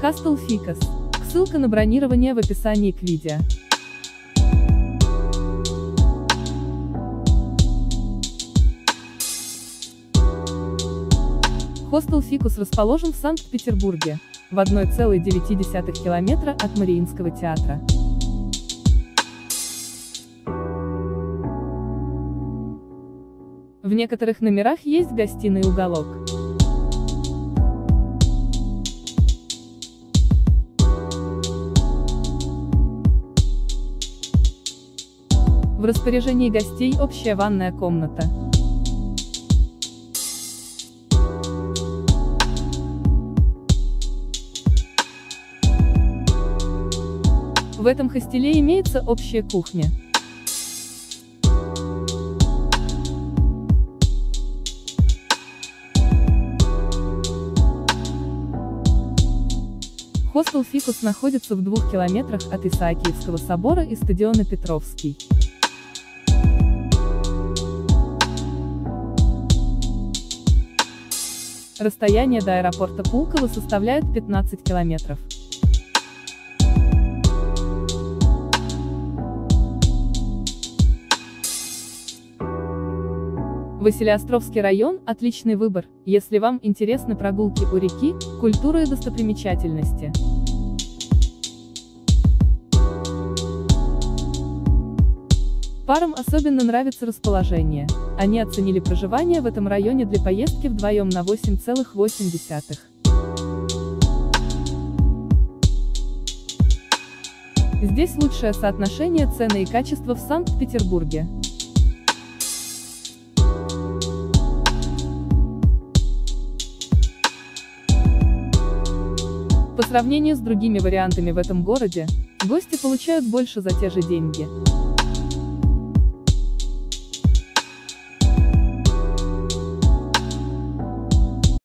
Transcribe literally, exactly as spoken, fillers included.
Hostel Ficus. Ссылка на бронирование в описании к видео. Хостел Ficus расположен в Санкт-Петербурге, в одной целой девяти десятых километра от Мариинского театра. В некоторых номерах есть гостиный уголок. В распоряжении гостей общая ванная комната. В этом хостеле имеется общая кухня. Хостел Ficus находится в двух километрах от Исаакиевского собора и стадиона Петровский. Расстояние до аэропорта Пулково составляет пятнадцать километров. Василеостровский район – отличный выбор, если вам интересны прогулки у реки, культура и достопримечательности. Парам особенно нравится расположение. Они оценили проживание в этом районе для поездки вдвоем на восемь целых восемь десятых. Здесь лучшее соотношение цены и качества в Санкт-Петербурге. По сравнению с другими вариантами в этом городе, гости получают больше за те же деньги.